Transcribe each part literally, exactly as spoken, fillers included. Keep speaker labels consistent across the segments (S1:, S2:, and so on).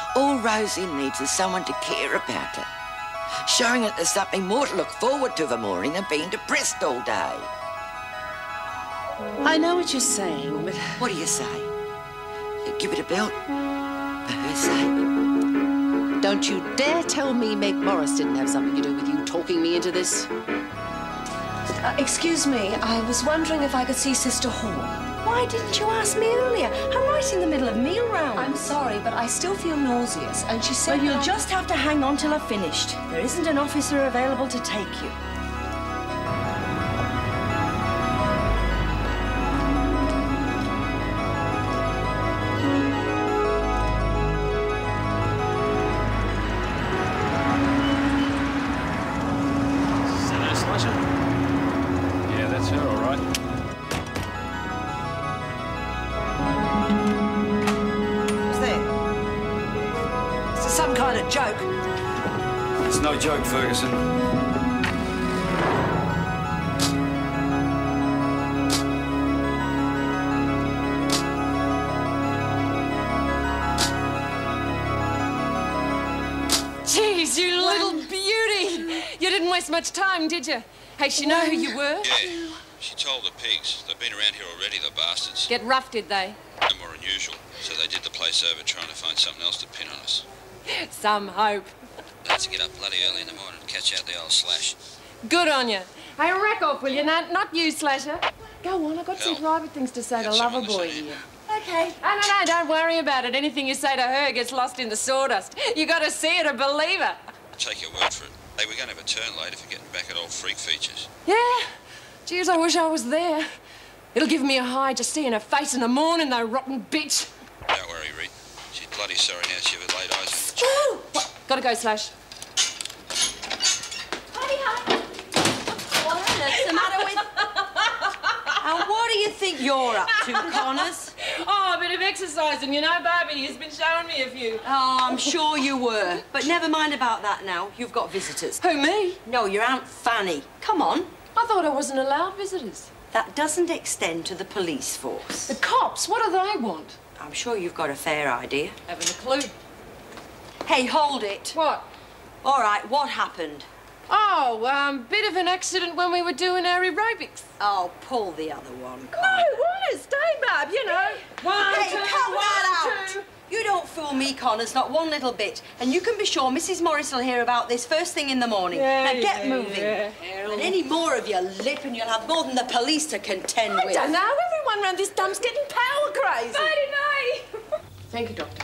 S1: All Rosie needs is someone to care about her, showing that there's something more to look forward to of a morning than being depressed all day.
S2: I know what you're saying, but...
S1: What do you say? You give it a belt for her sake?
S2: Don't you dare tell me Meg Morris didn't have something to do with you talking me into this.
S3: Uh, excuse me, I was wondering if I could see Sister Hall. Why didn't you ask me earlier? I'm right in the middle of meal round. I'm sorry, but I still feel nauseous, and she said...
S4: Well, you'll
S3: I...
S4: just have to hang on till I've finished. There isn't an officer available to take you.
S5: No joke, Ferguson.
S6: Jeez, you little beauty! You didn't waste much time, did you? Hey, she know who you were?
S7: Yeah, she told the pigs. They've been around here already, the bastards.
S6: Get rough, did they?
S7: No more unusual. So they did the place over trying to find something else to pin on us.
S6: Some hope.
S7: They had to get up bloody early in the morning and catch out the old Slash.
S6: Good on you. Hey, rack off, will you? Not, not you, Slasher. Go on, I've got
S7: Hell.
S6: some private things to say to Lover Boy here.
S3: Okay.
S6: No, no, no, don't worry about it. Anything you say to her gets lost in the sawdust. You got to see her to believe her.
S7: I'll take your word for it. Hey, we're going to have a turn later for getting back at old freak features.
S6: Yeah. Jeez, I wish I was there. It'll give me a high just seeing her face in the morning, though, rotten bitch.
S7: Don't worry, Rita. She's bloody sorry now she ever laid eyes on you.
S6: Oh! What? Gotta go, Slash.
S4: What's the matter with... And what do you think you're up to, Connors?
S6: Oh, a bit of exercising, you know, Barbie has been showing me a few.
S4: Oh, I'm sure you were. But never mind about that now. You've got visitors.
S6: Who, me?
S4: No, your Aunt Fanny. Come on.
S6: I thought I wasn't allowed visitors.
S4: That doesn't extend to the police force.
S6: The cops, what do they want?
S4: I'm sure you've got a fair idea.
S6: Haven't a clue.
S4: Hey, hold it.
S6: What?
S4: All right, what happened?
S6: Oh, um, bit of an accident when we were doing our aerobics.
S4: Oh, pull the other one, Con.
S6: No, what? Stay, Bob, you know. One,
S4: Hey,
S6: two,
S4: cut
S6: one,
S4: that out.
S6: two.
S4: You don't fool me, Connors, not one little bit. And you can be sure Missus Morris will hear about this first thing in the morning.
S6: Yeah,
S4: now get
S6: yeah,
S4: moving.
S6: yeah.
S4: And any more of your lip and you'll have more than the police to contend
S6: I
S4: with.
S6: don't know. Everyone round this dump's getting power crazy. Nighty-night. Thank you, Doctor.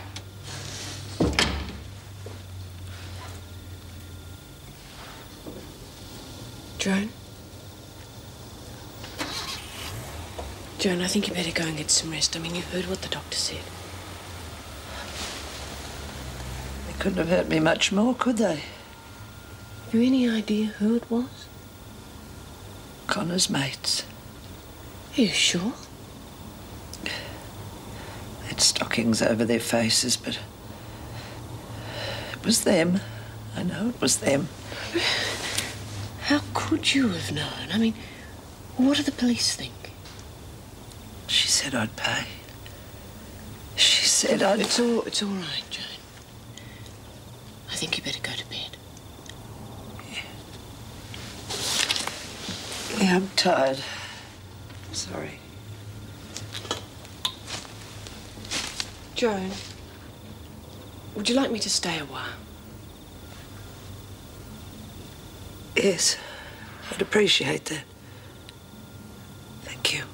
S6: Joan? Joan, I think you better go and get some rest. I mean, you heard what the doctor said.
S8: They couldn't have hurt me much more, could they?
S6: Have you any idea who it was?
S8: Connor's mates.
S6: Are you sure?
S8: They had stockings over their faces, but it was them. I know it was them.
S6: How could you have known? I mean, what do the police think?
S8: She said I'd pay. She said I'd...
S6: It's all, it's all right, Joan. I think you better go to bed.
S8: Yeah. Yeah, I'm tired. Sorry.
S6: Joan, would you like me to stay a while?
S8: Yes, I'd appreciate that. Thank you.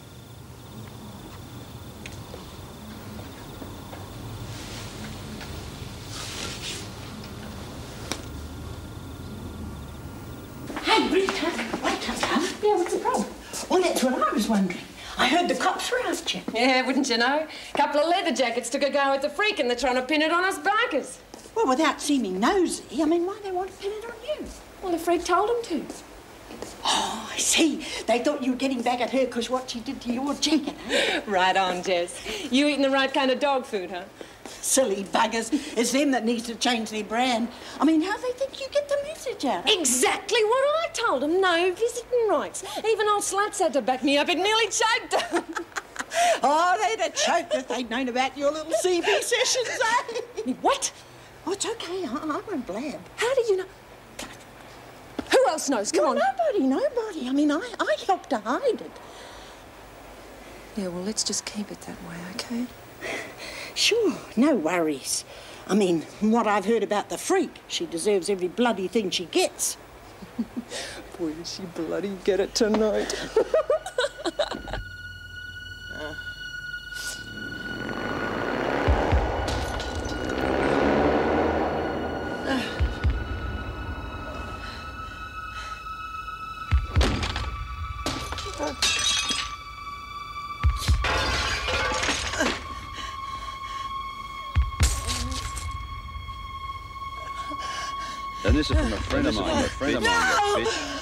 S4: Hey, Rita, wait a minute.
S6: Yeah, what's the problem?
S4: Well, that's what I was wondering. I heard the cops were after you.
S6: Yeah, wouldn't you know? A couple of leather jackets took a go at the freak and they're trying to pin it on us bikers.
S4: Well, without seeming nosy, I mean, why they want to pin it on you?
S6: Well, the freak told them to.
S4: Oh, I see. They thought you were getting back at her because what she did to your jacket, eh?
S6: Right on, Jess. You eating the right kind of dog food, huh?
S4: Silly buggers. It's them that needs to change their brand. I mean, how they think you get the message out?
S6: Exactly what I told them. No visiting rights. Even old Slats had to back me up. It nearly choked them.
S4: Oh, they'd have choked if they'd known about your little C B sessions, eh?
S6: What?
S9: Oh, it's okay. I, I won't blab.
S6: How do you know? Who else knows? Come
S9: well,
S6: on.
S9: Nobody, nobody. I mean, I, I helped to hide it.
S6: Yeah, well, let's just keep it that way, OK?
S9: Sure, no worries. I mean, what I've heard about the freak, she deserves every bloody thing she gets.
S6: Boy, does she bloody get it tonight.
S9: uh.
S5: And this is from a friend of mine, a friend of mine, that bitch.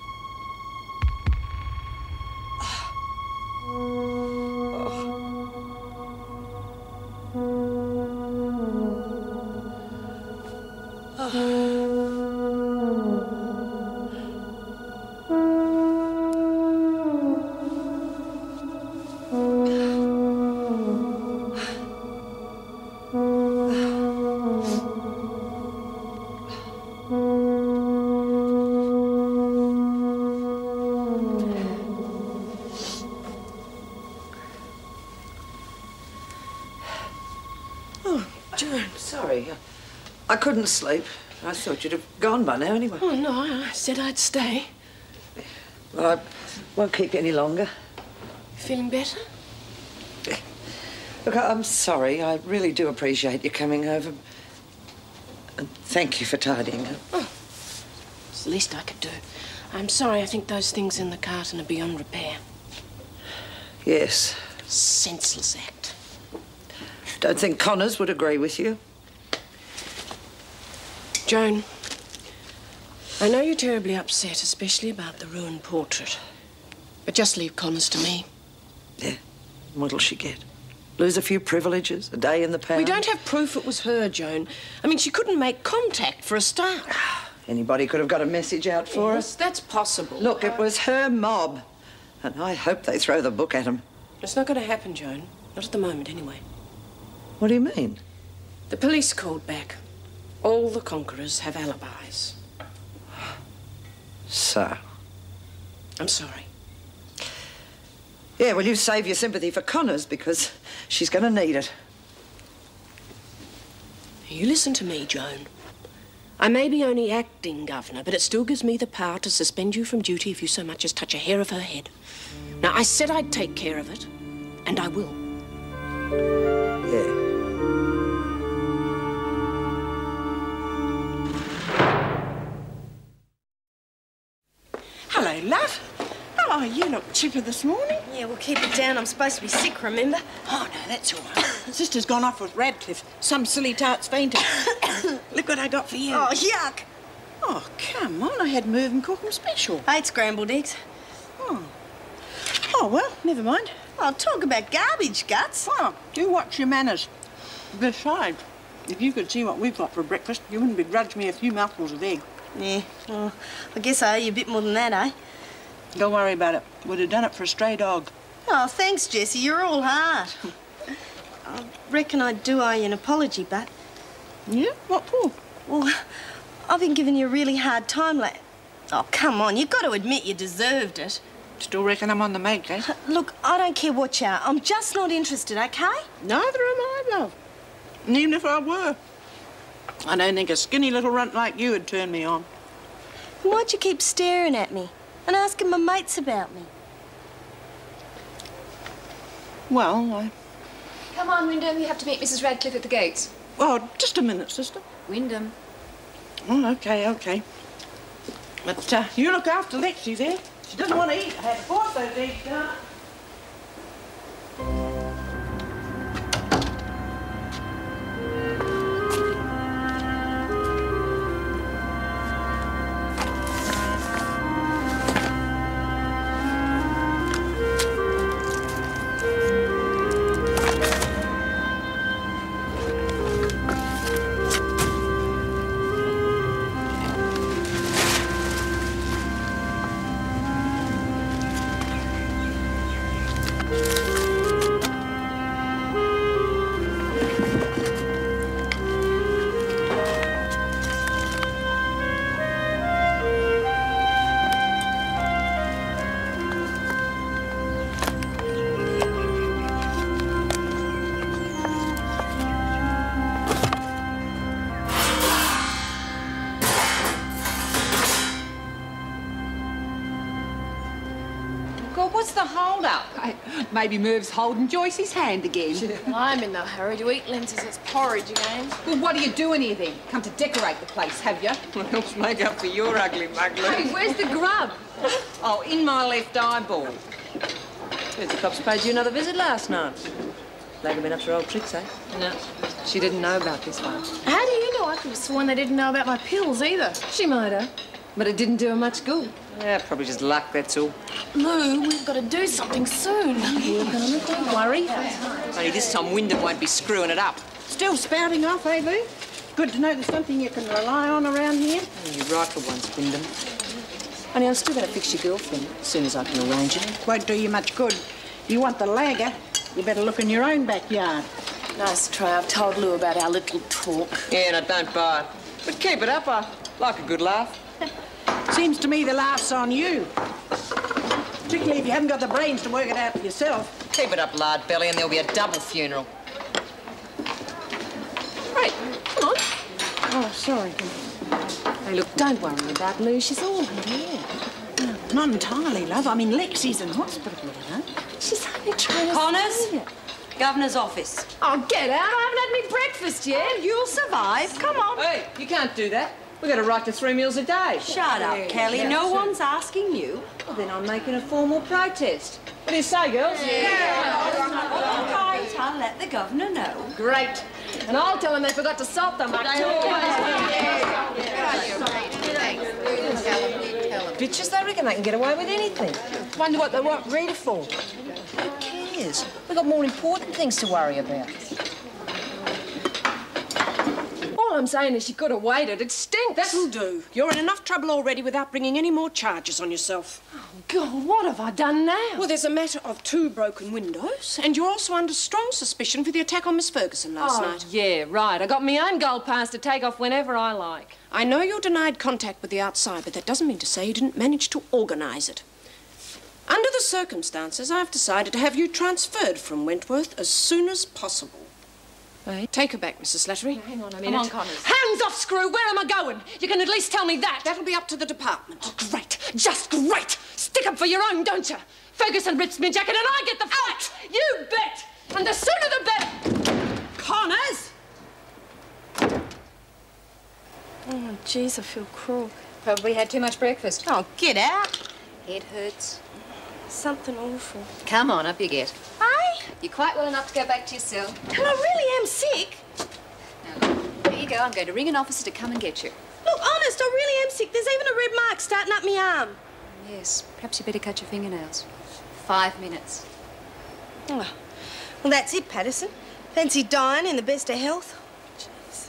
S8: I couldn't sleep. I thought you'd have gone by now anyway.
S6: Oh, no, I said I'd stay.
S8: Well, I won't keep you any longer.
S6: Feeling better?
S8: Look, I'm sorry. I really do appreciate you coming over. And thank you for tidying up.
S6: Oh, it's the least I could do. I'm sorry. I think those things in the carton are beyond repair.
S8: Yes.
S6: Senseless act.
S8: Don't think Connors would agree with you.
S6: Joan, I know you're terribly upset, especially about the ruined portrait. But just leave Connors to me.
S8: Yeah. What'll she get? Lose a few privileges, a day in the pound?
S6: We don't have proof it was her, Joan. I mean, she couldn't make contact for a start.
S8: Anybody could have got a message out for
S6: yes,
S8: her.
S6: That's possible.
S8: Look, it was her mob. And I hope they throw the book at him.
S6: It's not going to happen, Joan. Not at the moment, anyway.
S8: What do you mean?
S6: The police called back. All the conquerors have alibis.
S8: So?
S6: I'm sorry.
S8: Yeah, well, you save your sympathy for Connors because she's going to need it.
S6: You listen to me, Joan. I may be only acting governor, but it still gives me the power to suspend you from duty if you so much as touch a hair of her head. Now, I said I'd take care of it, and I will.
S8: Yeah.
S9: Hello, love. Oh, you look chipper this morning.
S4: Yeah, we'll keep it down. I'm supposed to be sick, remember?
S9: Oh, no, that's all right. Sister's gone off with Radcliffe. Some silly tart's fainted. Look what I got for you.
S4: Oh, yuck.
S9: Oh, come on. I had Merv and cook 'em special.
S4: I ate scrambled eggs.
S9: Oh. Oh, well, never mind.
S4: Oh, talk about garbage guts.
S9: Oh, do watch your manners. Besides, if you could see what we've got for breakfast, you wouldn't begrudge me a few mouthfuls of egg.
S4: Yeah, well, I guess I owe you a bit more than that, eh?
S9: Don't worry about it. Would have done it for a stray dog.
S4: Oh, thanks, Jessie. You're all heart. I reckon I do owe you an apology, but...
S9: Yeah? What for?
S4: Well, I've been giving you a really hard time lately. Oh, come on. You've got to admit you deserved it.
S9: Still reckon I'm on the make, eh?
S4: Look, I don't care what you are. I'm just not interested, OK?
S9: Neither am I, love. And even if I were, I don't think a skinny little runt like you would turn me on.
S4: Why'd you keep staring at me and asking my mates about me?
S9: Well, I...
S10: Come on, Windom. You have to meet Missus Radcliffe at the gates.
S9: Oh, just a minute, sister.
S10: Windom.
S9: Oh, OK, OK. But uh, you look after Lexie there. She doesn't want to eat. I had to force those eggs down.
S11: what's the hold-up? Maybe Merv's holding Joyce's hand again.
S10: I'm in no hurry to eat lenses. It's porridge again.
S11: Well, what are you doing here, then? Come to decorate the place, have you?
S8: Well, helps make up for your ugly mug, Lou.
S11: Hey, where's the grub?
S8: Oh, in my left eyeball.
S12: Here's the cops paid you another visit last night. They've been up to her old tricks, eh?
S8: No, she didn't know about this one.
S10: How do you know? I could have sworn they didn't know about my pills either.
S12: She might have, but it didn't do her much good.
S8: Yeah, probably just luck, that's all.
S10: Lou, we've got to do something soon. Don't worry.
S8: Only this time Windom won't be screwing it up.
S9: Still spouting off, eh, Lou? Good to know there's something you can rely on around here.
S8: Oh, you're right for once, Windom.
S12: Only I'm still going to fix your girlfriend as soon as I can arrange it.
S9: Won't do you much good. You want the lagger, you better look in your own backyard.
S10: Nice try. I've told Lou about our little talk.
S8: Yeah, and I don't buy it. But keep it up, I like a good laugh.
S9: Seems to me the laugh's on you. Particularly if you haven't got the brains to work it out for yourself.
S8: Keep it up, lard belly, and there'll be a double funeral.
S12: Right, come on.
S9: Oh, sorry.
S12: Hey, look, don't worry about Lou. She's all here.
S9: No, not entirely, love. I mean, Lexie's in hospital, you know.
S12: She's only trying to...
S4: Connors? Governor's office.
S12: Oh, get out. I haven't had me breakfast yet.
S4: You'll survive. Come on.
S12: Hey, you can't do that. We've got a right to three meals a day.
S4: Shut up,
S12: Yeah,
S4: Kelly.
S12: yeah.
S4: No one's asking you.
S12: Well, then I'm making a formal protest. What do you say, girls?
S4: All right, I'll let the governor know.
S12: Great. And I'll tell them they forgot to salt them. Bitches, they reckon they can get away with anything. Wonder what they want Rita for. Who cares? We've got more important things to worry about. All I'm saying is she could have waited. It stinks.
S6: That'll do. You're in enough trouble already without bringing any more charges on yourself.
S12: Oh, God, what have I done now?
S6: Well, there's a matter of two broken windows, and you're also under strong suspicion for the attack on Miss Ferguson last
S12: oh,
S6: night.
S12: yeah, right. I got my own goal pass to take off whenever I like.
S6: I know you're denied contact with the outside, but that doesn't mean to say you didn't manage to organise it. Under the circumstances, I've decided to have you transferred from Wentworth as soon as possible.
S12: Right.
S6: Take her back, Missus Slattery.
S12: Hang on a minute.
S10: Come on, Connors.
S12: Hands off, Screw! Where am I going? You can at least tell me that.
S6: That'll be up to the department.
S12: Oh, great. Just great. Stick up for your own, don't you? Ferguson rips me jacket and I get the fight. You bet. And the sooner the better.
S6: Connors!
S10: Oh, jeez, I feel crook.
S11: Probably had too much breakfast.
S4: Oh, get out.
S11: Head hurts.
S10: Something awful.
S11: Come on, up you get.
S10: Aye?
S11: You're quite well enough to go back to your cell.
S10: Well, I really am sick.
S11: Now, look, there you go. I'm going to ring an officer to come and get you.
S10: Look, honest, I really am sick. There's even a red mark starting up my arm.
S11: Yes, perhaps you better cut your fingernails. Five minutes.
S10: Oh. Well, that's it, Patterson. Fancy dying in the best of health. Jeez.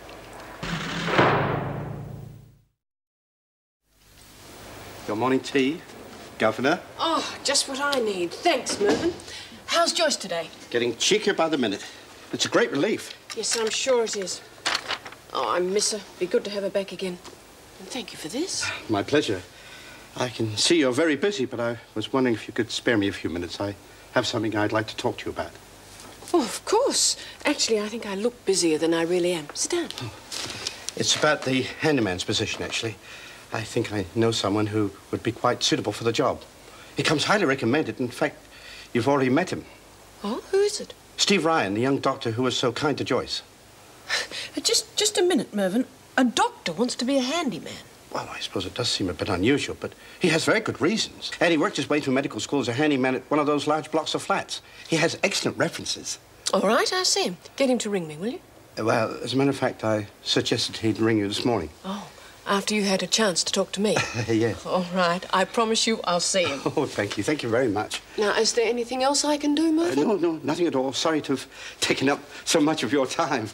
S13: Your morning tea, Governor.
S6: Oh, just what I need. Thanks, Mervyn. How's Joyce today?
S13: Getting cheekier by the minute. It's a great relief.
S6: Yes, I'm sure it is. Oh, I miss her. Be good to have her back again. And thank you for this.
S13: My pleasure. I can see you're very busy, but I was wondering if you could spare me a few minutes. I have something I'd like to talk to you about.
S6: Oh, of course. Actually, I think I look busier than I really am. Sit down.
S13: Oh. It's about the handyman's position, actually. I think I know someone who would be quite suitable for the job. He comes highly recommended. In fact, you've already met him.
S6: Oh, who is it?
S13: Steve Ryan, the young doctor who was so kind to Joyce.
S6: Just, just a minute, Mervyn. A doctor wants to be a handyman.
S13: Well, I suppose it does seem a bit unusual, but he has very good reasons. And he worked his way through medical school as a handyman at one of those large blocks of flats. He has excellent references.
S6: All right, I'll see him. Get him to ring me, will you?
S13: Well, as a matter of fact, I suggested he'd ring you this morning.
S6: Oh, after you had a chance to talk to me?
S13: Yes.
S6: All right. I promise you I'll see him.
S13: Oh, thank you. Thank you very much.
S6: Now, is there anything else I can do, Mervyn?
S13: Uh, no, no, nothing at all. Sorry to have taken up so much of your time.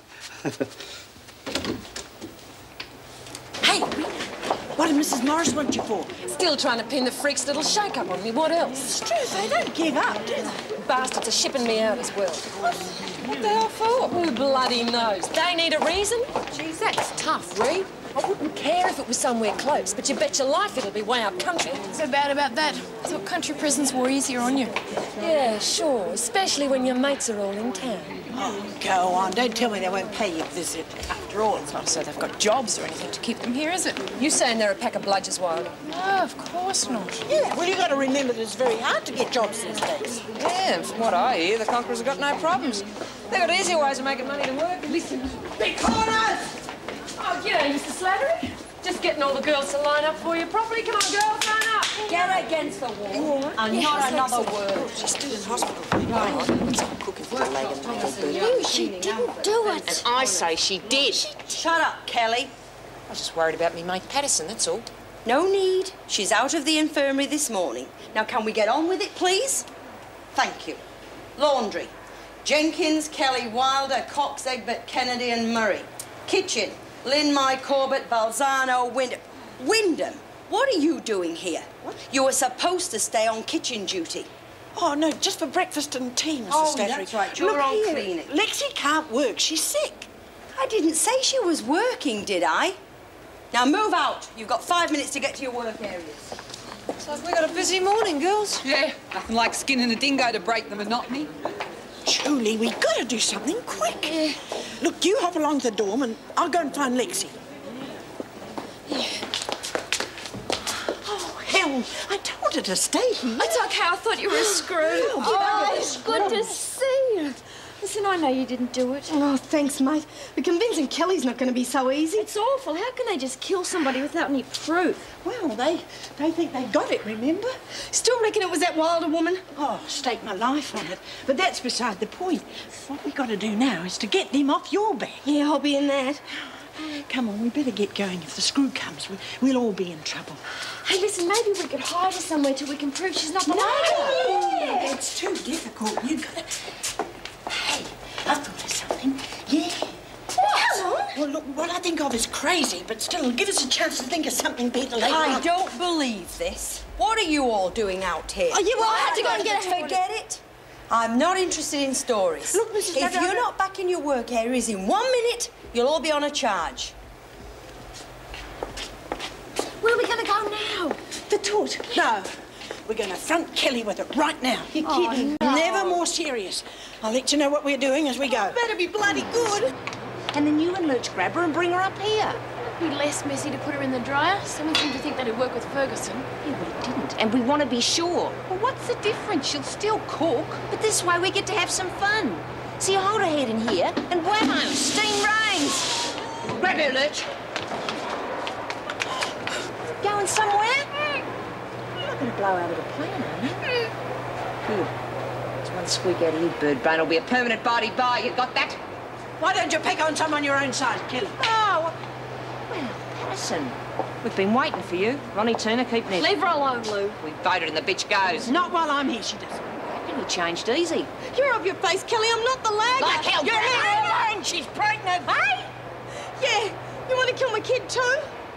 S6: Hey, what did Missus Morris want you for?
S12: Still trying to pin the freak's little shake-up on me. What else?
S9: It's true, they don't give up, do they?
S12: Bastards are shipping me out as well. What? What the hell for? Who bloody knows? They need a reason? Geez, that's tough, Reed. I wouldn't care if it was somewhere close, but you bet your life it'll be way up country.
S10: So bad about that. I thought country prisons were easier on you.
S12: Yeah, sure, especially when your mates are all in town.
S9: Oh, go on. Don't tell me they won't pay you a visit.
S11: After all, it's not as though they've got jobs or anything to keep them here, is it?
S12: You saying they're a pack of bludgers, Wilder?
S11: No, of course not.
S9: Yeah, well, you've got to remember that it's very hard to get jobs these days.
S12: Yeah, and from what I hear, the conquerors have got no problems. They've got easy ways of making money to work. Listen,
S9: big corners!
S12: Oh, g'day, Mister Slattery. Just getting all the girls to line up for you properly. Come on, girls, line up.
S4: Get against the wall. And
S12: Yeah,
S4: not another
S12: excellent.
S4: word.
S8: She's still in hospital. Right. Cooking for the leg and the
S10: No, she didn't do it.
S12: And I say she did.
S4: Shut up, Kelly.
S12: I was just worried about me mate Patterson, that's all.
S4: No need. She's out of the infirmary this morning. Now, can we get on with it, please? Thank you. Laundry. Jenkins, Kelly, Wilder, Cox, Egbert, Kennedy and Murray. Kitchen. Lynn, Corbett, Balzano, Windom. Windom, what are you doing here? What? You were supposed to stay on kitchen duty.
S9: Oh, no, just for breakfast and tea, Missus
S4: Oh,
S9: Slattery.
S4: that's right. You're
S9: Look
S4: on
S9: here,
S4: cleaning.
S9: Lexie can't work. She's sick.
S4: I didn't say she was working, did I? Now move out. You've got five minutes to get to your work areas.
S12: Looks like we got a busy morning, girls.
S11: Yeah, nothing like skinning a dingo to break the monotony.
S9: Julie, we've got to do something quick. Yeah. Look, you hop along to the dorm and I'll go and find Lexie. Yeah. Oh, hell, I told her to stay here.
S14: It's okay, I thought you were screwed.
S9: Oh,
S14: Oh, it's good to see you. Listen, I know you didn't do it.
S10: Oh, thanks, mate. But convincing Kelly's not going to be so easy.
S14: It's awful. How can they just kill somebody without any proof?
S9: Well, they they think they got it, remember?
S10: Still reckon it was that Wilder woman?
S9: Oh, stake my life on it. But that's beside the point. What we got to do now is to get them off your back.
S10: Yeah, I'll be in that.
S9: Come on, we better get going. If the screw comes, we, we'll all be in trouble.
S14: Hey, listen, maybe we could hide her somewhere till we can prove she's not the
S9: No,
S14: yeah.
S9: it's too difficult. You've got to... Hey, I thought of something. Yeah.
S10: What?
S9: Well, look, what I think of is crazy, but still, it'll give us a chance to think of something better later
S4: I
S9: on.
S4: don't believe this. What are you all doing out here?
S10: Oh, you
S14: Well, I had to go and get a
S4: Forget it. I'm not interested in stories.
S9: Look, Missus
S4: If
S9: Slattery,
S4: you're not back in your work areas in one minute, you'll all be on a charge.
S14: Where are we going to go now?
S9: The toot. No. We're going to front Kelly with it right now.
S10: You're
S14: Oh,
S10: kidding.
S14: no.
S9: Never more serious. I'll let you know what we're doing as we go.
S10: Better be bloody good.
S2: And then you and Lurch grab her and bring her up here.
S14: It'd be less messy to put her in the dryer. Someone seemed to think that'd work with Ferguson.
S2: Yeah, but it didn't. And we want to be sure.
S14: Well, what's the difference? She'll still cook.
S2: But this way we get to have some fun. So you hold her head in here and whammo, steam rains. Grab her, Lurch. Going somewhere? You're not going to blow out of the plan, are you? Good. It's one squeak out of you, bird brain. Will be a permanent body bar. You got that?
S9: Why don't you pick on someone your own size, Kelly?
S2: Oh, well, Patterson. We've been waiting for you. Ronnie Turner, keep near.
S14: Leave her alone, Lou.
S2: We voted and the bitch goes.
S9: Not while I'm here, she doesn't.
S2: You changed easy.
S10: You're off your face, Kelly. I'm not the lag.
S2: Like hell,
S10: You're
S2: grab her.
S10: here alone. She's pregnant.
S2: Hey?
S10: Yeah. You want to kill my kid too?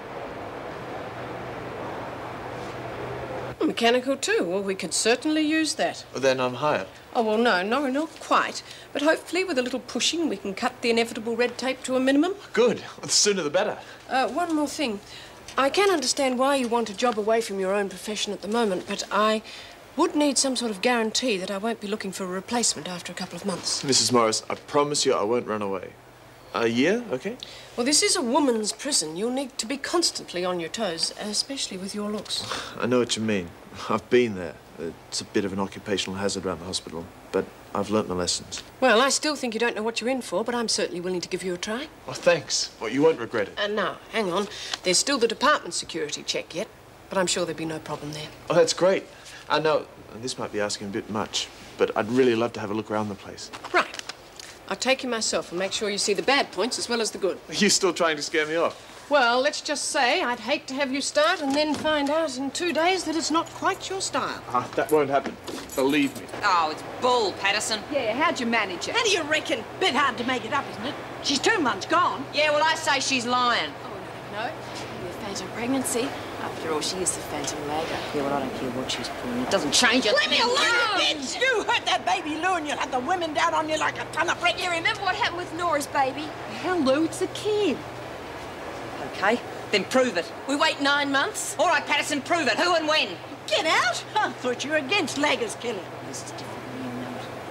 S6: Mechanical too. Well, we could certainly use that.
S15: Well, then I'm hired.
S6: Oh, well, no, no, not quite. But hopefully with a little pushing we can cut the inevitable red tape to a minimum.
S15: Good. The sooner the better.
S6: Uh, one more thing. I can understand why you want a job away from your own profession at the moment, but I would need some sort of guarantee that I won't be looking for a replacement after a couple of months.
S15: Missus Morris, I promise you I won't run away. A year, okay?
S6: Well, this is a woman's prison. You'll need to be constantly on your toes, especially with your looks.
S15: I know what you mean. I've been there. It's a bit of an occupational hazard around the hospital, but I've learnt my lessons.
S6: Well, I still think you don't know what you're in for, but I'm certainly willing to give you a try.
S15: Oh, thanks. Well, you won't regret it.
S6: And now, hang on. There's still the department security check yet, but I'm sure there'll be no problem there.
S15: Oh, that's great. I know, and this might be asking a bit much, but I'd really love to have a look around the place.
S6: Right. I'll take you myself and make sure you see the bad points as well as the good.
S15: Are you still trying to scare me off?
S6: Well, let's just say I'd hate to have you start and then find out in two days that it's not quite your style.
S15: Ah, that won't happen. Believe me.
S2: Oh, it's bull, Patterson.
S11: Yeah, how'd you manage it?
S9: How do you reckon? Bit hard to make it up, isn't it? She's two months gone.
S2: Yeah, well, I say she's lying.
S14: Oh, no, no. Maybe a phantom pregnancy. After all, she is the phantom lagger.
S2: Yeah, well, I don't care what she's pulling. It doesn't change it.
S9: Let me alone, you bitch! You hurt that baby, Lou, and you'll have the women down on you like a ton of bricks.
S14: You remember what happened with Nora's baby?
S11: Hell, Lou, it's a kid.
S2: Okay, then prove it.
S14: We wait nine months.
S2: All right, Patterson, prove it. Who and when?
S9: Get out? I thought you were against laggers, Kelly.
S2: This is different. You know it.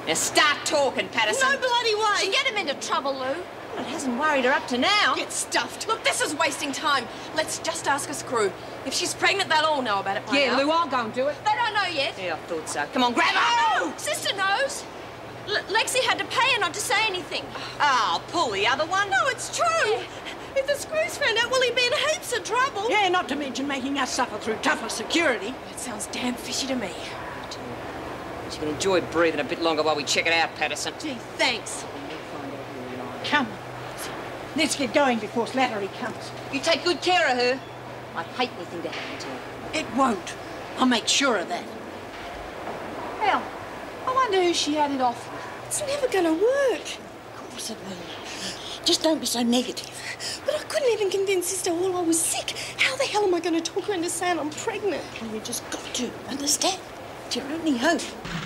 S2: Now start talking, Patterson.
S10: No bloody way.
S3: She'd get him into trouble, Lou.
S2: Well, it hasn't worried her up to now.
S3: Get stuffed. Look, this is wasting time. Let's just ask us crew. If she's pregnant, they'll all know about it by
S12: Yeah,
S3: now.
S12: Lou, I'll go and do it.
S3: They don't know yet.
S2: Yeah, I thought so. Come on, grab her!
S3: No! Sister knows. L Lexie had to pay her not to say anything.
S2: Oh, pull the other one.
S10: No, it's true. Yeah. If the screws found out, well, he'd be in heaps of trouble.
S9: Yeah, not to mention making us suffer through tougher security.
S3: That sounds damn fishy to me.
S2: She can enjoy breathing a bit longer while we check it out, Patterson.
S10: Gee, thanks.
S9: Come on. Let's get going before Slattery comes.
S2: You take good care of her. I'd hate anything to happen to her.
S9: It won't. I'll make sure of that.
S12: Hell, I wonder who she had it off with.
S10: It's never going to work.
S9: Of course it will. Just don't be so negative.
S10: But I couldn't even convince Sister Hall I was sick. How the hell am I going to talk her into saying I'm pregnant?
S9: Well, you just got to, understand? It's your only hope.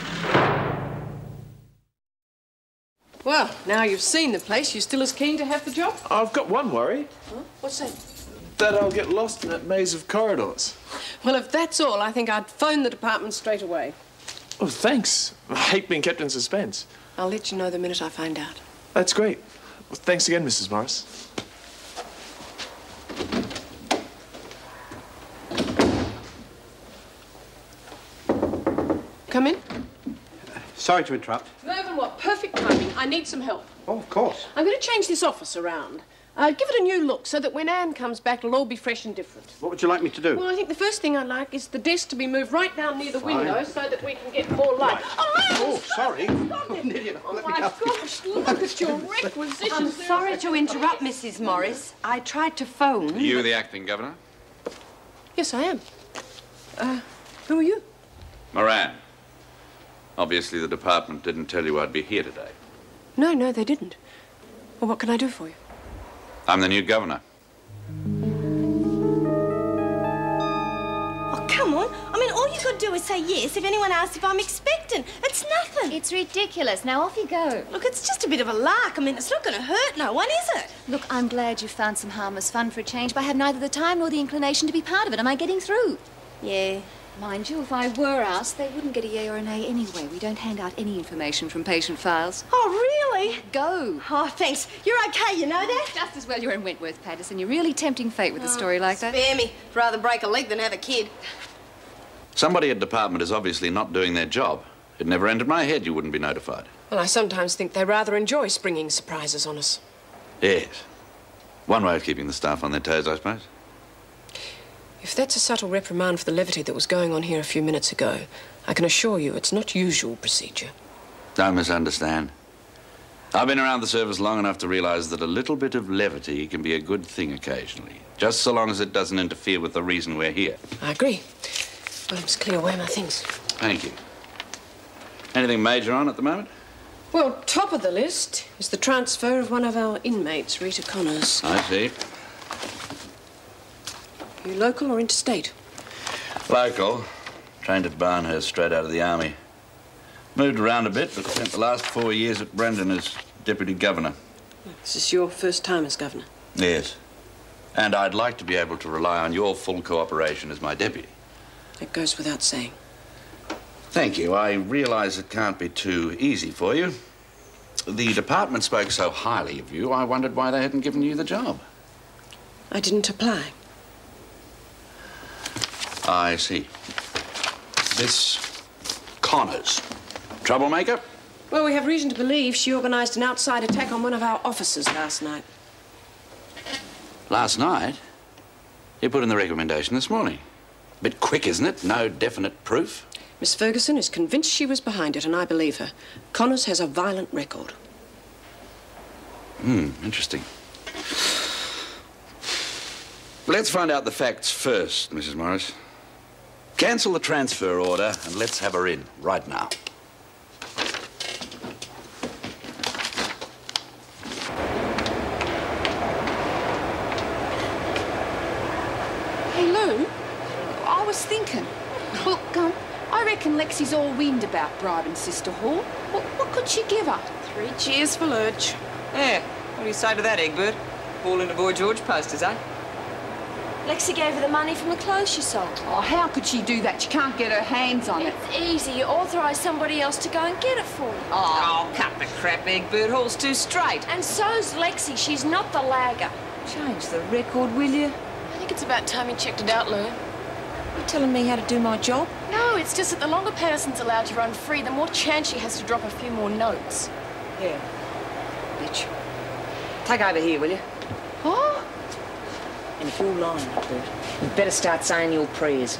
S12: Well, now you've seen the place, you're still as keen to have the job?
S15: I've got one worry.
S12: Huh? What's that?
S15: That I'll get lost in that maze of corridors.
S12: Well, if that's all, I think I'd phone the department straight away.
S15: Oh, thanks. I hate being kept in suspense.
S12: I'll let you know the minute I find out.
S15: That's great. Well, thanks again, Missus Morris.
S12: Come in.
S13: Sorry to interrupt.
S12: Mervyn, what perfect timing. I need some help.
S13: Oh, of course.
S12: I'm going to change this office around. Uh, give it a new look so that when Anne comes back, it'll all be fresh and different.
S13: What would you like me to do?
S12: Well, I think the first thing I'd like is the desk to be moved right down near the
S13: Fine.
S12: window so that we can get more light.
S13: Right.
S12: Oh,
S13: Oh, sorry.
S12: Stop
S13: Oh,
S12: it.
S13: Lydia,
S12: Oh,
S13: let me
S12: my
S13: help you.
S12: gosh, look at your requisitions.
S4: I'm sorry to interrupt, Missus Morris. I tried to phone.
S7: Are you the acting governor?
S12: Yes, I am. Uh, who are you?
S7: Moran. Obviously, the department didn't tell you I'd be here today.
S12: No, no, they didn't. Well, what can I do for you?
S7: I'm the new governor.
S10: Oh, come on. I mean, all you got to do is say yes if anyone asks if I'm expectant. It's nothing.
S16: It's ridiculous. Now off you go.
S10: Look, it's just a bit of a lark. I mean, it's not going to hurt no one, is it?
S16: Look, I'm glad you found some harmless fun for a change, but I have neither the time nor the inclination to be part of it. Am I getting through?
S10: Yeah.
S16: Mind you, if I were asked, they wouldn't get a yay or an A anyway. We don't hand out any information from patient files.
S10: Oh, really?
S16: Go.
S10: Oh, thanks. You're okay, you know that?
S16: Just as well you're in Wentworth, Patterson. You're really tempting fate with a story like that.
S10: Spare me. Rather break a leg than have a kid.
S7: Somebody at department is obviously not doing their job. It never entered my head you wouldn't be notified.
S6: Well, I sometimes think they rather enjoy springing surprises on us.
S7: Yes. One way of keeping the staff on their toes, I suppose.
S6: If that's a subtle reprimand for the levity that was going on here a few minutes ago, I can assure you it's not usual procedure.
S7: Don't misunderstand. I've been around the service long enough to realise that a little bit of levity can be a good thing occasionally, just so long as it doesn't interfere with the reason we're here.
S6: I agree. Well, I must clear away my things.
S7: Thank you. Anything major on at the moment?
S6: Well, top of the list is the transfer of one of our inmates, Rita Connors.
S7: I see.
S6: Are you local or interstate?
S7: Local. Trained at Barnhurst straight out of the army. Moved around a bit, but spent the last four years at Brendan as deputy governor.
S6: This is your first time as governor?
S7: Yes. And I'd like to be able to rely on your full cooperation as my deputy.
S6: That goes without saying.
S7: Thank you. I realise it can't be too easy for you. The department spoke so highly of you, I wondered why they hadn't given you the job.
S6: I didn't apply.
S7: I see. This Connors, troublemaker?
S6: Well, we have reason to believe she organised an outside attack on one of our officers last night.
S7: Last night? You put in the recommendation this morning. Bit quick, isn't it? No definite proof.
S6: Miss Ferguson is convinced she was behind it, and I believe her. Connors has a violent record.
S7: Hmm, interesting. Let's find out the facts first, Missus Morris. Cancel the transfer order and let's have her in right now.
S11: Hey, Lou, I was thinking. Look, um, I reckon Lexie's all wind about bribing Sister Hall. What, what could she give her?
S2: Three cheers for Lurch. Yeah, what do you say to that, Egbert? All in the Boy George posters, eh?
S3: Lexie gave her the money from the clothes she sold.
S11: Oh, how could she do that? She can't get her hands on it.
S3: It's easy. You authorise somebody else to go and get it for you.
S2: Oh, cut the crap, Egbert. Hall's too straight.
S3: And so's Lexie. She's not the lagger.
S2: Change the record, will you?
S14: I think it's about time you checked it out, Lou.
S2: You telling me how to do my job?
S14: No, it's just that the longer Patterson's allowed to run free, the more chance she has to drop a few more notes.
S2: Yeah. Bitch. Take over here, will you?
S14: Oh?
S2: And if you're lying, Egbert, you'd better start saying your prayers.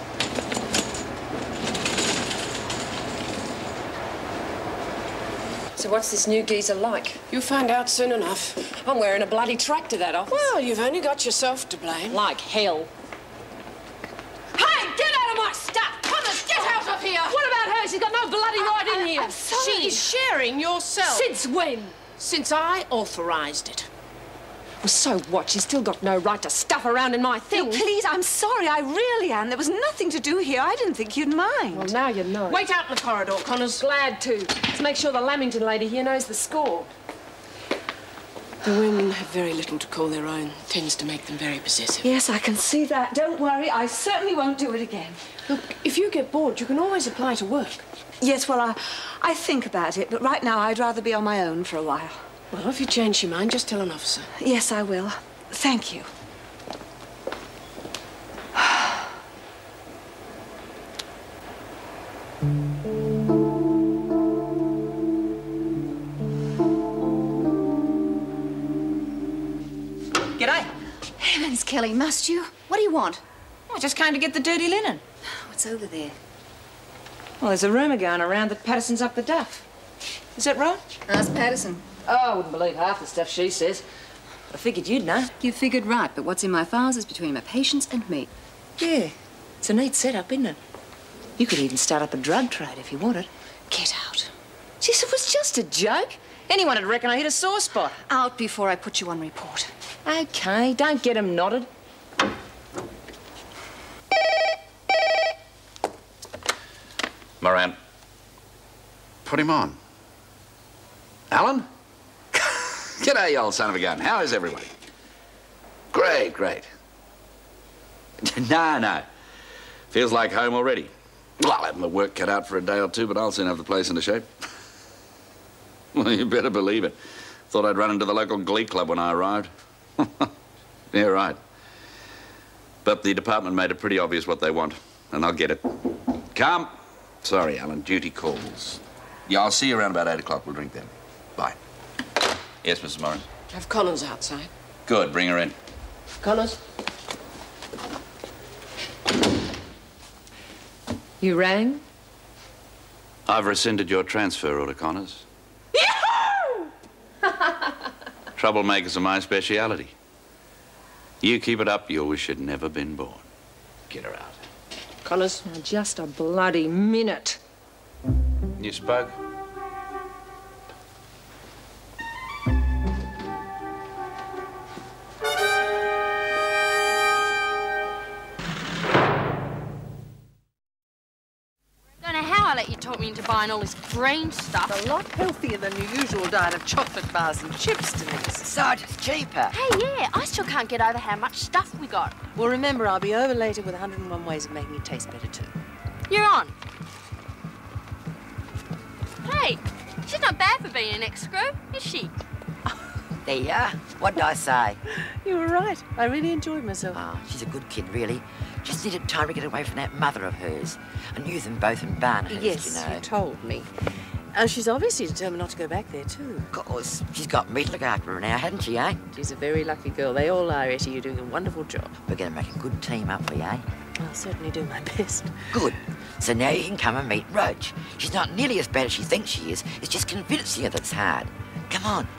S6: So what's this new geezer like?
S12: You'll find out soon enough.
S6: I'm wearing a bloody track to that office.
S12: Well, you've only got yourself to blame.
S6: Like hell.
S12: Hey, get out of my stuff! Connors, get out of here!
S6: What about her? She's got no bloody right in here.
S12: I'm sorry. She's sharing yourself.
S6: Since when?
S12: Since I authorised it.
S6: Well, so what? She's still got no right to stuff around in my things.
S2: No, please, I'm sorry. I really am. There was nothing to do here. I didn't think you'd mind.
S6: Well, now you know.
S12: Wait out in the corridor, Connors.
S6: Glad to. To make sure the Lamington lady here knows the score.
S12: The women have very little to call their own. Tends to make them very possessive.
S2: Yes, I can see that. Don't worry. I certainly won't do it again.
S12: Look, if you get bored, you can always apply to work.
S2: Yes, well, I, I think about it, but right now I'd rather be on my own for a while.
S12: Well, if you change your mind, just tell an officer.
S2: Yes, I will. Thank you.
S10: G'day.
S16: Heavens, Kelly, must you? What do you want?
S2: I just came to get the dirty linen.
S16: What's over there?
S2: Well, there's a rumour going around that Patterson's up the duff. Is that right?
S16: Ask Patterson.
S2: Oh, I wouldn't believe half the stuff she says. I figured you'd know.
S16: You figured right, but what's in my files is between my patients and me.
S2: Yeah. It's a neat setup, isn't it? You could even start up a drug trade if you wanted.
S16: Get out.
S2: Jeez, it was just a joke. Anyone would reckon I hit a sore spot.
S16: Out before I put you on report.
S2: OK, don't get 'em knotted.
S7: Moran. Put him on. Alan? G'day, you old son of a gun. How is everybody? Great, great. no, no. Feels like home already. Well, I'll have my work cut out for a day or two, but I'll soon have the place into shape. Well, you better believe it. Thought I'd run into the local glee club when I arrived. Yeah, right. But the department made it pretty obvious what they want, and I'll get it. Come. Sorry, Alan. Duty calls. Yeah, I'll see you around about eight o'clock. We'll drink then. Bye. Yes, Missus Morris?
S12: Have Connors outside.
S7: Good. Bring her in.
S12: Connors?
S2: You rang?
S7: I've rescinded your transfer order, Connors. Troublemakers are my speciality. You keep it up, you'll wish you'd never been born. Get her out.
S6: Connors? Oh, just a bloody minute.
S7: You spoke?
S14: You talked me into buying all this green stuff.
S8: It's a lot healthier than your usual diet of chocolate bars and chips, Denise.
S1: Besides, it's cheaper.
S14: Hey, yeah, I still can't get over how much stuff we got.
S8: Well, remember, I'll be over later with one hundred and one ways of making it taste better, too.
S14: You're on. Hey, she's not bad for being an ex-screw, is she?
S1: There you are. What did I say?
S8: You were right. I really enjoyed myself.
S1: Oh, she's a good kid, really. Just needed time to get away from that mother of hers. I knew them both in Barnhurst,
S8: yes,
S1: you know.
S8: you told me. And she's obviously determined not to go back there, too.
S1: Of course. She's got me to look after her now, hadn't she, eh?
S8: She's a very lucky girl. They all are, Ettie. You're doing a wonderful job.
S1: We're going to make a good team, aren't we, eh?
S8: I'll certainly do my best.
S1: Good. So now you can come and meet Roach. She's not nearly as bad as she thinks she is. It's just convincing her that's hard. Come on.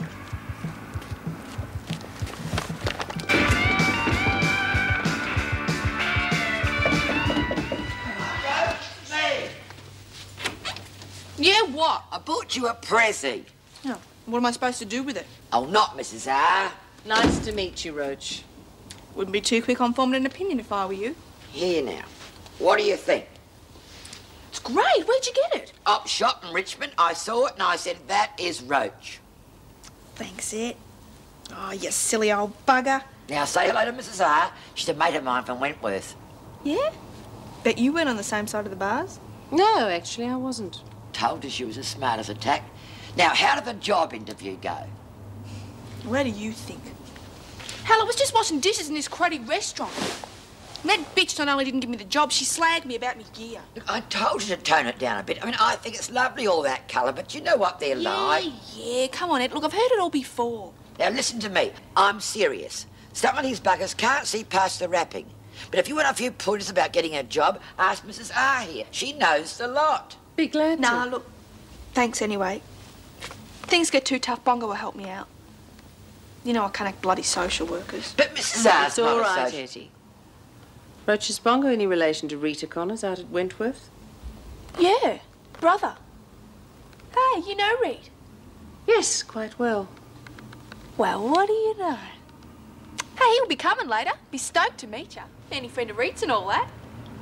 S9: Yeah, what?
S1: I bought you a prezi.
S9: Oh, what am I supposed to do with it?
S1: Oh, not Missus R.
S8: Nice to meet you, Roach.
S9: Wouldn't be too quick on forming an opinion if I were you.
S1: Here now. What do you think?
S9: It's great. Where'd you get it?
S1: Up shop in Richmond. I saw it and I said, that is Roach.
S9: Thanks, it. Oh, you silly old bugger.
S1: Now, say hello to Missus R. She's a mate of mine from Wentworth.
S10: Yeah? Bet you weren't on the same side of the bars.
S6: No, actually, I wasn't.
S1: Told her she was as smart as a tack. Now, how did the job interview go?
S10: Where do you think? Hell, I was just washing dishes in this cruddy restaurant. And that bitch not only didn't give me the job, she slagged me about me gear.
S1: Look, I told you to tone it down a bit. I mean, I think it's lovely, all that colour, but you know what they're
S10: yeah,
S1: like.
S10: Yeah, come on, Ed. Look, I've heard it all before.
S1: Now, listen to me. I'm serious. Some of these buggers can't see past the wrapping. But if you want a few pointers about getting a job, ask Missus R here. She knows the lot.
S6: Be glad to.
S10: Nah, look, thanks anyway. Things get too tough, Bongo will help me out. You know I can't act bloody social workers.
S1: But Missus
S6: No,
S1: R's
S6: it's all
S1: not a
S6: right,
S1: social-
S6: Ettie. Roach's Bongo any relation to Rita Connors out at Wentworth?
S10: Yeah, brother. Hey, you know Reed?
S6: Yes, quite well.
S10: Well, what do you know? Hey, he'll be coming later. Be stoked to meet you. Any friend of Reed's and all that.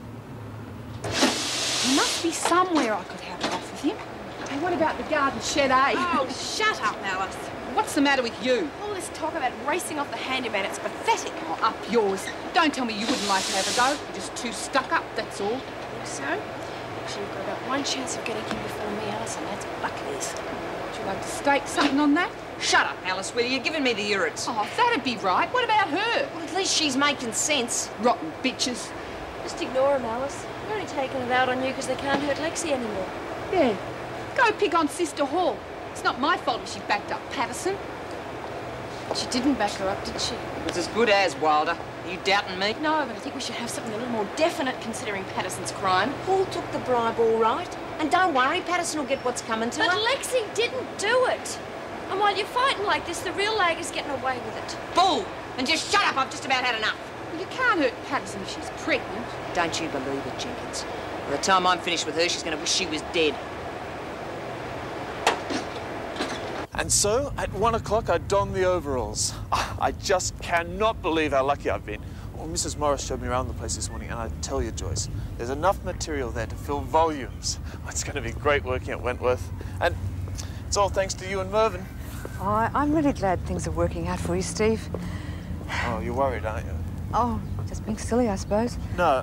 S10: There must be somewhere I could have it off with him.
S11: Hey, what about the garden shed, eh?
S10: Oh, shut up, Alice.
S11: What's the matter with you?
S10: All this talk about racing off the handyman, it's pathetic.
S11: Oh, up yours. Don't tell me you wouldn't like to have a go. You're just too stuck up, that's all.
S14: Think so? Actually, you've got about one chance of getting him before me, Alice, and that's Buckley's.
S11: Would you like to stake something on that? Shut up, Alice, will you? You're giving me the irrits. Oh, that'd be right. What about her?
S6: Well, at least she's making sense.
S11: Rotten bitches.
S14: Just ignore him, Alice. They're only taking it out on you because they can't hurt Lexie anymore.
S11: Yeah. Go pick on Sister Hall. It's not my fault if she backed up Patterson.
S14: She didn't back her up, did she?
S11: It was as good as, Wilder. Are you doubting me?
S14: No, but I think we should have something a little more definite considering Patterson's crime.
S6: Hall took the bribe all right. And don't worry, Patterson will get what's coming to
S14: But
S6: her.
S14: Lexie didn't do it. And while you're fighting like this, the real lag is getting away with it.
S11: Bull! And just shut up, I've just about had enough. Well, you can't hurt Patterson if she's pregnant.
S6: Don't you believe it, Jenkins. By the time I'm finished with her, she's going to wish she was dead.
S15: And so, at one o'clock, I donned the overalls. I just cannot believe how lucky I've been. Well, Missus Morris showed me around the place this morning, and I tell you, Joyce, there's enough material there to fill volumes. It's going to be great working at Wentworth. And it's all thanks to you and Mervyn.
S8: Oh, I'm really glad things are working out for you, Steve.
S15: Oh, you're worried, aren't you?
S8: Oh, just being silly, I suppose.
S15: No.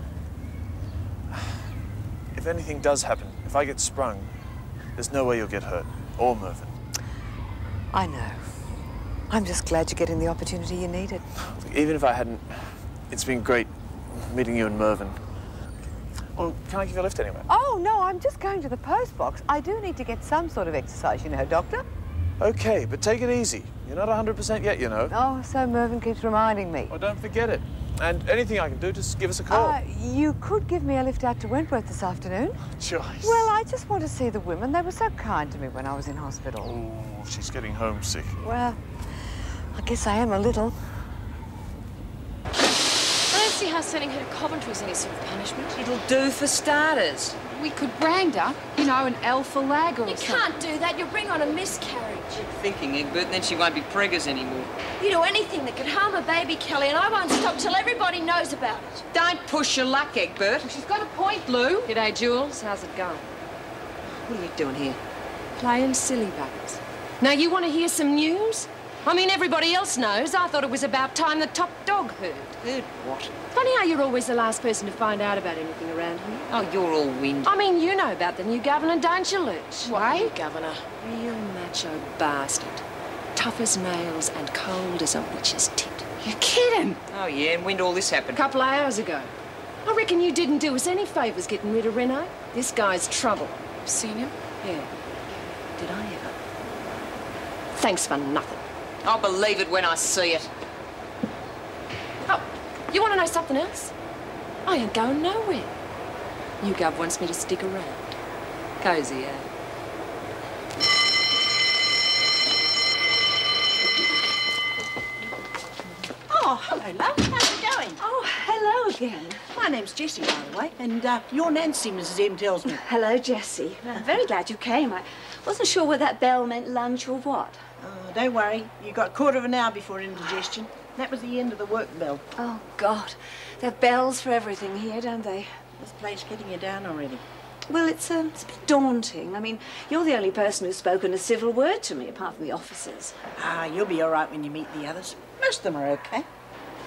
S15: If anything does happen, if I get sprung, there's no way you'll get hurt. Or Mervyn.
S8: I know. I'm just glad you're getting the opportunity you needed.
S15: Even if I hadn't, it's been great meeting you and Mervyn. Well, can I give you a lift anyway?
S8: Oh, no, I'm just going to the post box. I do need to get some sort of exercise, you know, Doctor.
S15: Okay, but take it easy. You're not one hundred percent yet, you know.
S8: Oh, so Mervyn keeps reminding me.
S15: Well, don't forget it. And anything I can do, just give us a call.
S8: Uh, you could give me a lift out to Wentworth this afternoon.
S15: Joyce.
S8: Well, I just want to see the women. They were so kind to me when I was in hospital.
S15: Oh, she's getting homesick.
S8: Well, I guess I am a little.
S14: I don't see how sending her to Coventry is any sort of punishment.
S6: It'll do for starters.
S11: We could brand her, you know, an alpha lagger or
S14: You
S11: something.
S14: can't do that. You'll bring on a miscarriage.
S6: Thinking, Egbert, then she won't be preggers anymore.
S14: You do anything that could harm a baby, Kelly, and I won't stop till everybody knows about it.
S6: Don't push your luck, Egbert.
S11: She's got a point, Lou.
S6: G'day, Jules. How's it going? What are you doing here? Playing silly buggers. Now, you want to hear some news? I mean, everybody else knows. I thought it was about time the top dog heard. Heard what? Funny how you're always the last person to find out about anything around here. Oh, you're all wind. I mean, you know about the new governor, don't you, Lurch?
S14: What new governor?
S6: Real macho bastard. Tough as nails and cold as a witch's tit.
S11: You're kidding.
S6: Oh, yeah, and when did all this happen? A couple of hours ago. I reckon you didn't do us any favours getting rid of Reno. This guy's trouble.
S14: Seen him?
S6: Yeah. Did I ever? Thanks for nothing. I'll believe it when I see it. Oh, you want to know something else? I ain't going nowhere. YouGov wants me to stick around. Cosy, eh?
S9: Oh, hello, love. How's it going?
S3: Oh, hello again.
S9: My name's Jessie, by the way, and uh, you're Nancy, Missus M tells me.
S3: Hello, Jessie. I'm very glad you came. I wasn't sure whether that bell meant lunch or what.
S9: Oh, don't worry. You got a quarter of an hour before indigestion. That was the end of the work bell.
S3: Oh, God. They have bells for everything here, don't they?
S9: This place getting you down already.
S3: Well, it's, um, it's a bit daunting. I mean, you're the only person who's spoken a civil word to me, apart from the officers.
S9: Ah, you'll be all right when you meet the others. Most of them are okay.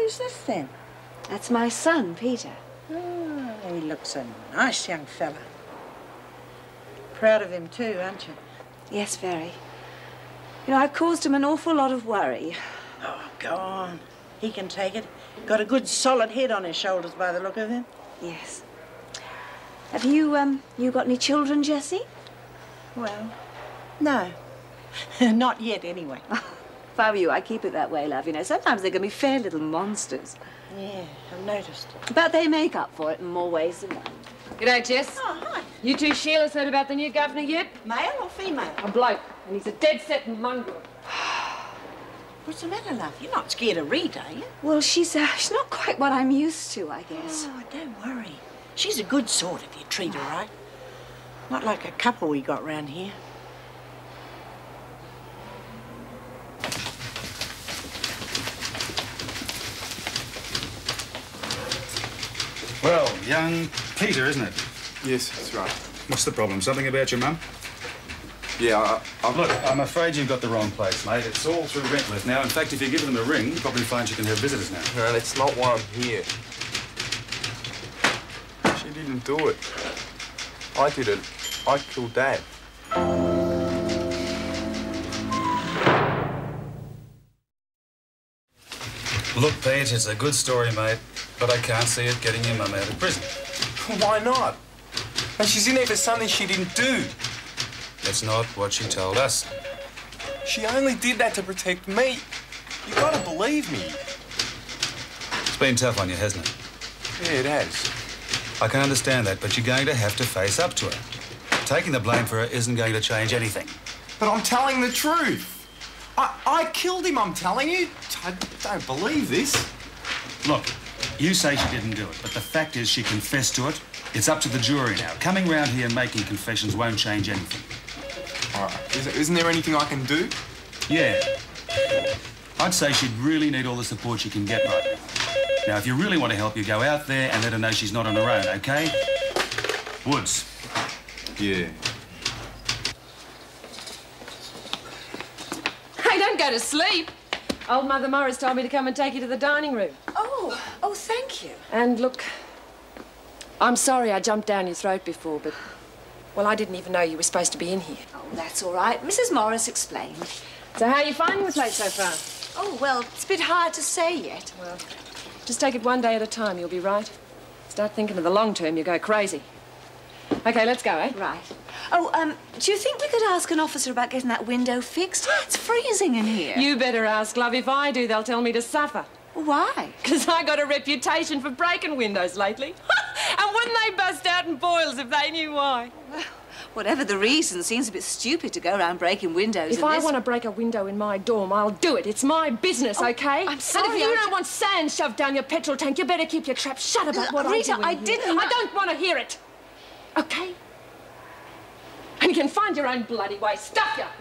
S9: Who's this then?
S2: That's my son, Peter.
S9: Oh, he looks a nice young fella. Proud of him too, aren't you?
S2: Yes, very. You know, I've caused him an awful lot of worry.
S9: Oh, go on. He can take it. Got a good solid head on his shoulders by the look of him.
S2: Yes. Have you, um, you got any children, Jessie?
S9: Well, no. Not yet, anyway.
S2: If I were you, I'd keep it that way, love. You know, sometimes they can be fair little monsters.
S9: Yeah, I've noticed.
S2: But they make up for it in more ways than one.
S12: G'day, Jess.
S9: Oh, hi.
S12: You two Sheilas heard about the new governor yet?
S9: Male or female?
S12: A bloke, and he's a dead-set mongrel.
S9: What's the matter, love? You're not scared of Rita, are you?
S2: Well, she's, uh, she's not quite what I'm used to, I guess.
S9: Oh, don't worry. She's a good sort if you treat her right. Not like a couple we got round here.
S17: Well, young Peter, isn't it?
S18: Yes, that's right.
S17: What's the problem? Something about your mum?
S18: Yeah, I, I've...
S17: Look, I'm afraid you've got the wrong place, mate. It's all through Wentworth. Now, in fact, if you give them a ring, you'll probably find you can have visitors now.
S18: No, that's not why I'm here. She didn't do it. I did it. I killed Dad.
S17: Look, Pete, it's a good story, mate, but I can't see it getting your mum out of prison.
S18: Why not? And she's in there for something she didn't do.
S17: That's not what she told us.
S18: She only did that to protect me. You gotta believe me.
S17: It's been tough on you, hasn't it?
S18: Yeah, it has.
S17: I can understand that, but you're going to have to face up to her. Taking the blame for her isn't going to change anything.
S18: But I'm telling the truth. I, I killed him, I'm telling you. I don't believe this.
S17: Look, you say she didn't do it, but the fact is she confessed to it. It's up to the jury now. Coming round here and making confessions won't change anything.
S18: All right. Is, isn't there anything I can do?
S17: Yeah. I'd say she'd really need all the support she can get right now. Now, if you really want to help you, go out there and let her know she's not on her own, OK? Woods.
S18: Yeah.
S12: Hey, don't go to sleep. Old Mother Morris told me to come and take you to the dining room.
S2: Oh, oh, thank you.
S12: And look, I'm sorry I jumped down your throat before, but, well, I didn't even know you were supposed to be in here.
S2: Oh, that's all right. Missus Morris explained.
S12: So how are you finding the place so far?
S2: Oh, well, it's a bit hard to say yet.
S12: Well, just take it one day at a time, you'll be right. Start thinking of the long term, you go crazy. OK, let's go, eh?
S2: Right. Oh, um, do you think we could ask an officer about getting that window fixed? It's freezing in here.
S12: You better ask, love. If I do, they'll tell me to suffer.
S2: Why?
S12: Because I got a reputation for breaking windows lately. And wouldn't they bust out in boils if they knew why?
S2: Well, whatever the reason, it seems a bit stupid to go around breaking windows.
S12: If I
S2: this...
S12: want to break a window in my dorm, I'll do it. It's my business,
S2: oh,
S12: OK?
S2: I'm sorry.
S12: And if you
S2: I
S12: don't want sand shoved down your petrol tank, you better keep your trap shut about what
S2: Rita,
S12: I do in
S2: I
S12: here.
S2: didn't...
S12: I don't want to hear it. OK? And you can find your own bloody way. Stuff you!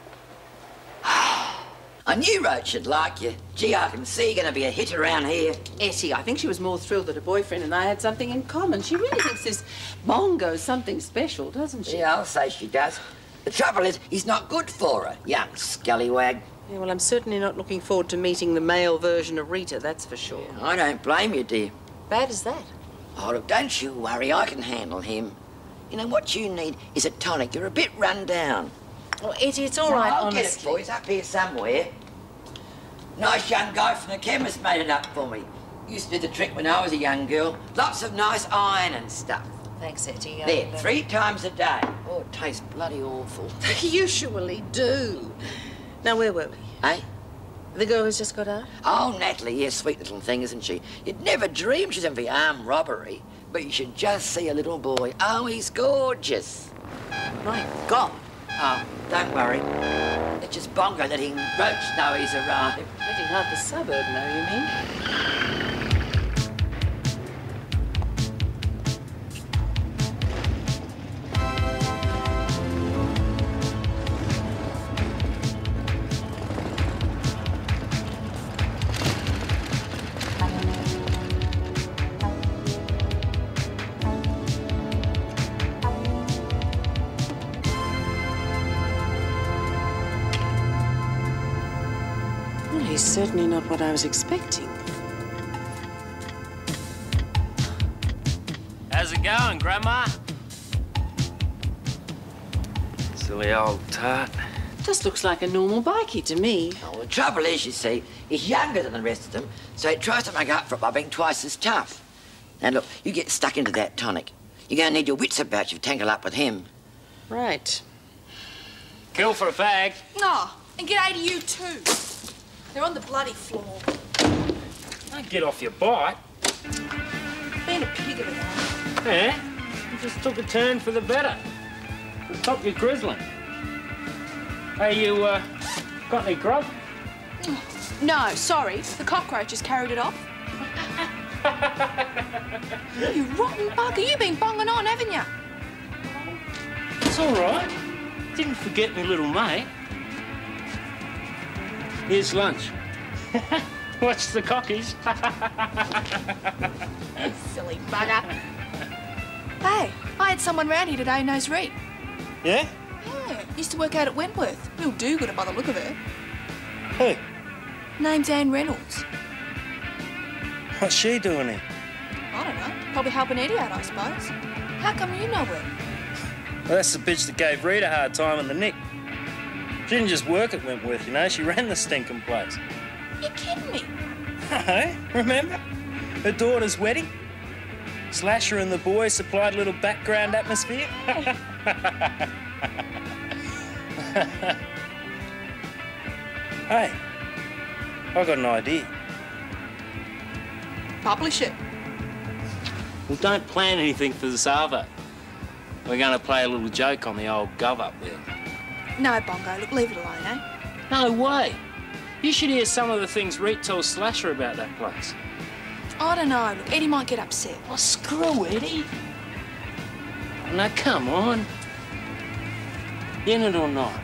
S1: I knew Roach would like you. Gee, I can see you're going to be a hit around here.
S9: Ettie, I think she was more thrilled that her boyfriend and I had something in common. She really thinks this bongo's something special, doesn't she?
S1: Yeah, I'll say she does. The trouble is, he's not good for her, young scallywag.
S9: Yeah, well, I'm certainly not looking forward to meeting the male version of Rita, that's for sure.
S1: Yeah, I don't blame you, dear.
S9: Bad as that?
S1: Oh, look, don't you worry. I can handle him. You know, what you need is a tonic. You're a bit run down.
S9: Well, Ettie, it's all right,
S1: I'll
S9: honestly.
S1: get it for you. It's up here somewhere. Nice young guy from the chemist made it up for me. Used to do the trick when I was a young girl. Lots of nice iron and stuff.
S9: Thanks, Ettie.
S1: There, three times a day. Oh, it tastes bloody awful.
S9: They usually do. Now, where were we?
S1: Eh?
S9: The girl who's just got out?
S1: Oh, Natalie, yes, sweet little thing, isn't she? You'd never dream she's in for armed robbery. But you should just see a little boy. Oh, he's gorgeous.
S9: My God.
S1: Oh, don't worry. It's just bongo letting Roach know he's arrived.
S9: Letting half the suburb know, you mean? He's certainly not what I was expecting.
S19: How's it going, Grandma? Silly old tart.
S2: Just looks like a normal bikie to me.
S1: Oh, the trouble is, you see, he's younger than the rest of them, so he tries to make up for it by being twice as tough. Now, look, you get stuck into that tonic. You're going to need your wits about you to tangle up with him.
S2: Right.
S19: Kill for a fag.
S10: Oh, and get eight of you too. They're on the bloody floor.
S19: Don't get off your bike.
S10: Being a pig of it,
S19: Yeah? You just took a turn for the better. Stop your grizzling. Hey, you, uh, got any grub?
S10: No, sorry. The cockroaches carried it off. You rotten bugger. You've been bonging on, haven't you?
S19: It's all right. Didn't forget me little mate. Here's lunch. Watch the cockies.
S10: Silly bugger. Hey, I had someone round here today who knows Rita.
S19: Yeah?
S10: Yeah, used to work out at Wentworth. Real do-gooder by the look of her.
S19: Who?
S10: Name's Anne Reynolds.
S19: What's she doing here?
S10: I don't know. Probably helping Ettie out, I suppose. How come you know her?
S19: Well, that's the bitch that gave Rita a hard time in the nick. She didn't just work at Wentworth, you know. She ran the stinking place.
S10: You're kidding me.
S19: Hey, remember? Her daughter's wedding? Slasher and the boys supplied a little background atmosphere. Hey, I got an idea.
S10: Publish it.
S19: Well, don't plan anything for the Savo. We're going to play a little joke on the old gov up there.
S10: No, Bongo. Look, leave it alone, eh?
S19: No way. You should hear some of the things Rita tells Slasher about that place.
S10: I don't know. Look, Ettie might get upset.
S19: Oh, screw Ettie. Now, come on. In it or not?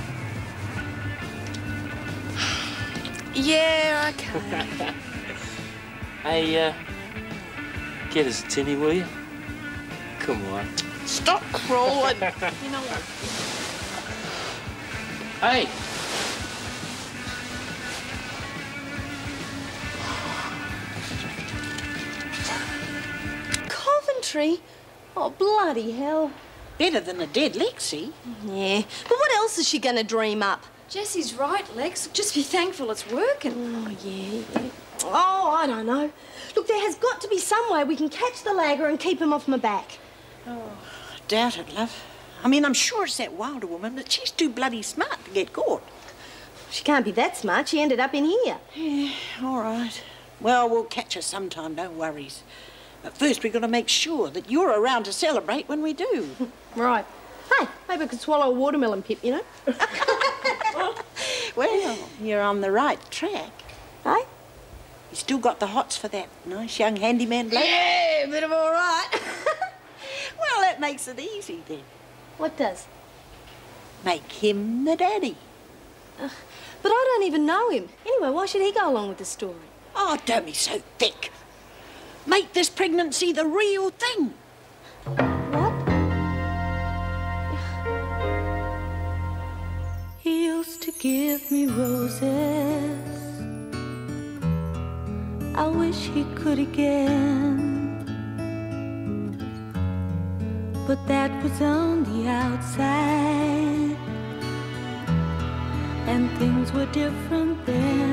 S10: Yeah, okay.
S19: Hey, uh, get us a tinny, will you? Come on.
S10: Stop crawling. You know what?
S19: Hey.
S3: Coventry? Oh, bloody hell.
S2: Better than a dead Lexie.
S3: Yeah, but what else is she going to dream up?
S16: Jessie's right, Lex. Just be thankful it's working.
S3: Oh, yeah, yeah. Oh, I don't know. Look, there has got to be some way we can catch the lagger and keep him off my back.
S2: Oh, doubt it, love. I mean, I'm sure it's that Wilder woman, but she's too bloody smart to get caught.
S3: She can't be that smart. She ended up in here.
S2: Yeah, all right. Well, we'll catch her sometime, no worries. But first, we've got to make sure that you're around to celebrate when we do.
S3: Right. Hey, maybe I could swallow a watermelon pip, you know?
S2: Well, you're on the right track.
S3: Hey?
S2: You still got the hots for that nice young handyman bloke?
S3: Yeah, a bit of all right.
S2: Well, that makes it easy, then.
S3: What does?
S2: Make him the daddy.
S3: Uh, but I don't even know him. Anyway, why should he go along with the story?
S2: Oh, don't be so thick. Make this pregnancy the real thing.
S3: What?
S20: He used to give me roses. I wish he could again. But that was on the outside, and things were different then.